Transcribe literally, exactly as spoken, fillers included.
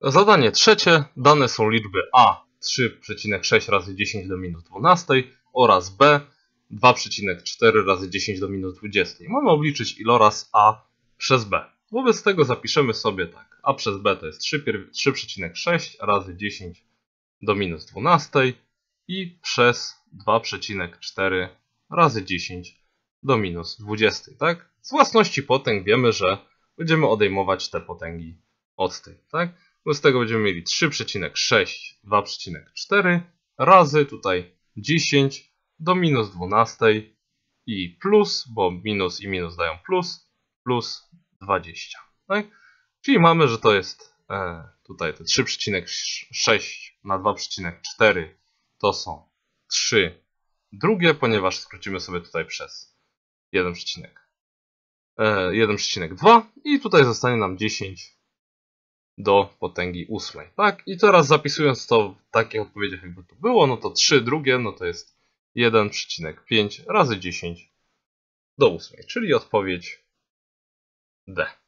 Zadanie trzecie. Dane są liczby a trzy przecinek sześć razy dziesięć do minus dwanaście oraz b dwa przecinek cztery razy dziesięć do minus dwadzieścia. Mamy obliczyć iloraz a przez b. Wobec tego zapiszemy sobie tak. A przez b to jest trzy przecinek sześć razy dziesięć do minus dwanaście i przez dwa przecinek cztery razy dziesięć do minus dwadzieścia. Tak? Z własności potęg wiemy, że będziemy odejmować te potęgi od tej. Tak? Wobec tego będziemy mieli trzy przecinek sześć, dwa przecinek cztery razy tutaj dziesięć do minus dwanaście i plus, bo minus i minus dają plus, plus dwadzieścia. Tak? Czyli mamy, że to jest e, tutaj te trzy przecinek sześć na dwa przecinek cztery to są trzy drugie, ponieważ skrócimy sobie tutaj przez jeden przecinek dwa i tutaj zostanie nam dziesięć do potęgi ósmej. Tak? I teraz zapisując to w takich odpowiedziach, jakby to było, no to trzy drugie, no to jest jeden przecinek pięć razy dziesięć do ósmej, czyli odpowiedź D.